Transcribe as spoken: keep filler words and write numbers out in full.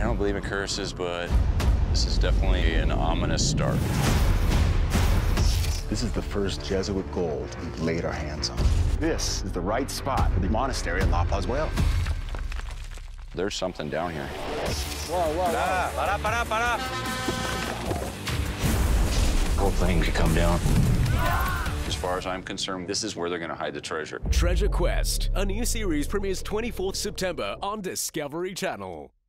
I don't believe in curses, but this is definitely an ominous start. This is the first Jesuit gold we've laid our hands on. This is the right spot for the monastery at La Pazuela. There's something down here. Whoa, whoa, whoa. Para, para, para. Whole thing could come down. As far as I'm concerned, this is where they're gonna hide the treasure. Treasure Quest, a new series premieres twenty-fourth September on Discovery Channel.